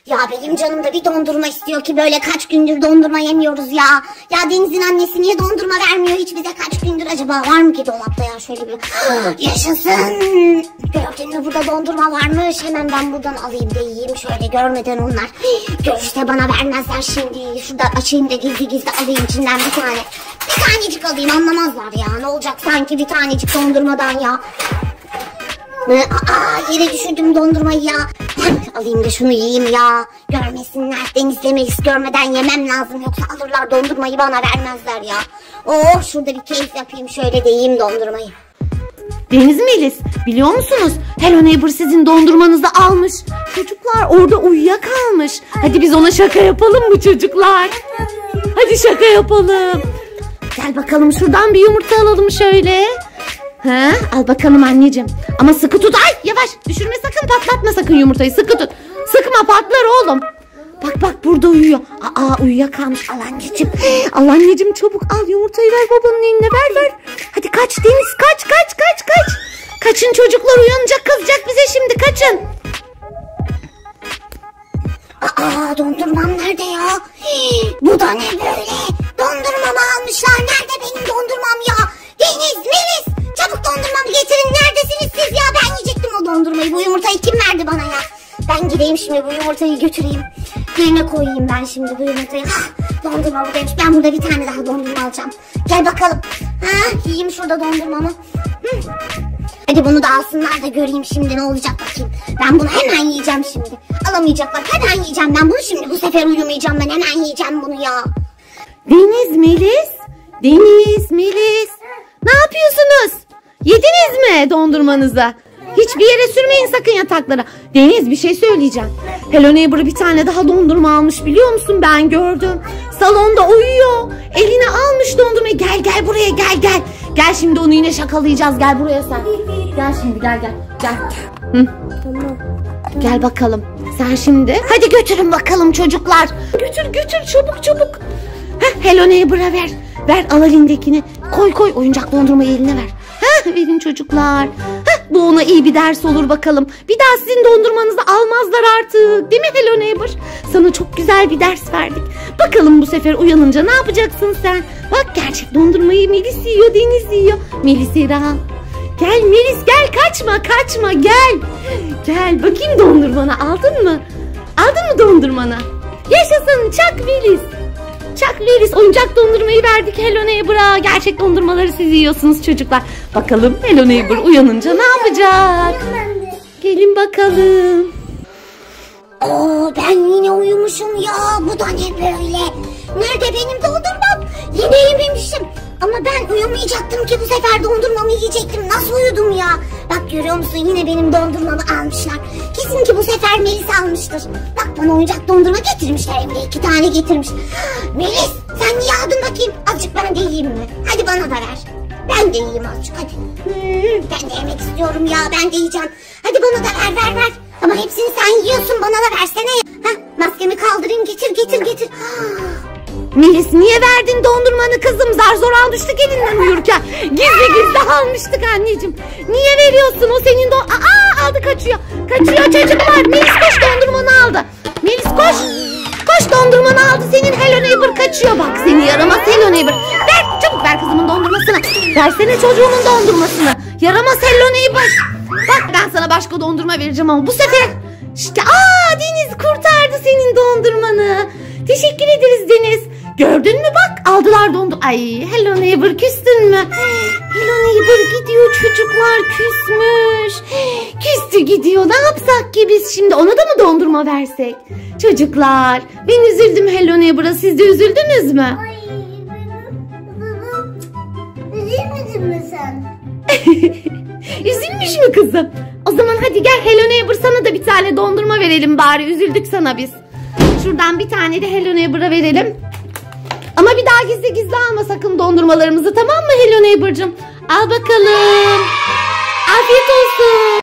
Ya benim canım da bir dondurma istiyor ki böyle kaç gündür dondurma yemiyoruz ya. Ya Deniz'in annesi niye dondurma vermiyor hiç bize kaç gündür acaba var mı ki dolapta ya şöyle bir yaşasın. Gördün mü burada dondurma varmış hemen ben buradan alayım da yiyeyim şöyle görmeden onlar. Görürse bana vermezler şimdi. Şurada açayım da gizli gizli alayım içinden bir tane. Bir tanecik alayım anlamazlar ya ne olacak sanki bir tanecik dondurmadan ya. Yere düşürdüm dondurmayı ya. Alayım da şunu yiyeyim ya. Görmesinler. Deniz'le Melis görmeden yemem lazım. Yoksa alırlar dondurmayı bana vermezler ya. Oh şurada bir keyif yapayım şöyle de yiyeyim dondurmayı. Deniz, Melis biliyor musunuz? Hello Neighbor sizin dondurmanızı almış. Çocuklar orada uyuyakalmış. Hadi biz ona şaka yapalım mı çocuklar? Hadi şaka yapalım. Gel bakalım şuradan bir yumurta alalım şöyle. Ha, al bakalım anneciğim. Ama sıkı tut. Ay yavaş düşürme sakın patlatma sakın yumurtayı sıkı tut. Sıkma patlar oğlum. Bak bak burada uyuyor. Uyuyakalmış al anneciğim. Al anneciğim çabuk al yumurtayı ver babanın eline ver. Hadi kaç Deniz kaç. Kaçın çocuklar uyanacak kızacak bize şimdi kaçın. Dondurmam nerede ya? Bu da ne böyle? Dondurmamı almışlar. Nerede benim dondurmam ya? Deniz, Melis çabuk dondurmamı getirin. Neredesiniz siz ya? Ben yiyecektim o dondurmayı. Bu yumurtayı kim verdi bana ya? Ben gideyim şimdi bu yumurtayı götüreyim. Yerine koyayım ben şimdi bu yumurtayı. Dondurma buradaymış. Ben burada bir tane daha dondurma alacağım. Gel bakalım. Yiyeyim şurada dondurmamı. Hadi bunu da alsınlar da göreyim şimdi ne olacak bakayım. Ben bunu hemen yiyeceğim şimdi. Alamayacaklar. Hemen yiyeceğim ben bunu şimdi. Bu sefer uyumayacağım ben. Hemen yiyeceğim bunu ya. Deniz, Melis. Ne yapıyorsunuz? Yediniz mi dondurmanızı? Hiçbir yere sürmeyin sakın yataklara. Deniz bir şey söyleyeceğim. Hello Neighbor bir tane daha dondurma almış biliyor musun? Ben gördüm. Salonda uyuyor. Eline almış dondurmayı. Gel buraya gel. Gel şimdi onu yine şakalayacağız. Gel buraya sen. Gel şimdi gel. Hı. Tamam. Gel bakalım. Sen şimdi. Hadi götürün bakalım çocuklar. Götür çabuk. Hello Neighbor'a ver. Ver al elindekini. Koy oyuncak dondurmayı eline ver. Verin çocuklar. Bu ona iyi bir ders olur bakalım. Bir daha sizin dondurmanızı almazlar artık. Değil mi Hello Neighbor? Sana çok güzel bir ders verdik. Bakalım bu sefer uyanınca ne yapacaksın sen? Bak gerçek dondurmayı Melis yiyor, Deniz yiyor. Melis'i al. Gel Melis gel kaçma gel. Gel bakayım dondurmanı aldın mı? Aldın mı dondurmanı? Yaşasın çak Melis. Çak Melis oyuncak dondurmayı verdik Hello Neighbor'a. Gerçek dondurmaları siz yiyorsunuz çocuklar. Bakalım Hello Neighbor uyanınca ne yapacak? Gelin bakalım. Ben yine uyumuşum ya. Bu da ne böyle? Nerede benim dondurmam? Yine yememişim. Ama ben uyumayacaktım ki bu sefer dondurmamı yiyecektim. Nasıl uyudum ya? Bak görüyor musun yine benim dondurmamı almışlar. Kesin ki bu sefer Melis almıştır. Bak bana oyuncak dondurma getirmişler. Evde 2 tane getirmiş. Melis sen niye aldın bakayım? Azıcık ben de yiyeyim mi? Hadi bana da ver. Ben de yiyeyim azıcık hadi. Ben de yemek istiyorum ya ben de yiyeceğim. Hadi bana da ver. Ama hepsini sen yiyorsun bana da versene. Maskemi kaldırayım getir. Melis niye verdin dondurmanı kızım? Zar zor almıştık elinden uyurken. Gizli almıştık anneciğim. Niye veriyorsun o senin aldı kaçıyor çocuklar. Melis koş dondurmanı aldı. Melis koş dondurmanı aldı senin Hello Neighbor kaçıyor. Bak seni yaramaz Hello Neighbor. Çabuk ver kızımın dondurmasını. Versene çocuğumun dondurmasını. Yaramaz Hello Neighbor. Bak ben sana başka dondurma vereceğim ama bu sefer işte Deniz kurtardı senin dondurmanı. Teşekkür ederiz Deniz. Gördün mü bak aldılar Ay Hello Neighbor küstün mü? Hello Neighbor gidiyor çocuklar küsmüş. Küstü gidiyor ne yapsak ki biz şimdi ona da mı dondurma versek? Çocuklar ben üzüldüm Hello Neighbor'a siz de üzüldünüz mü? Üzülmedin mi sen? Üzülmüş mü kızım? O zaman hadi gel Hello Neighbor sana da bir tane dondurma verelim bari üzüldük sana biz. Şuradan bir tane de Hello Neighbor'a verelim. Ama bir daha gizli alma sakın dondurmalarımızı tamam mı Hello Neighbor'cığım? Al bakalım. Afiyet olsun.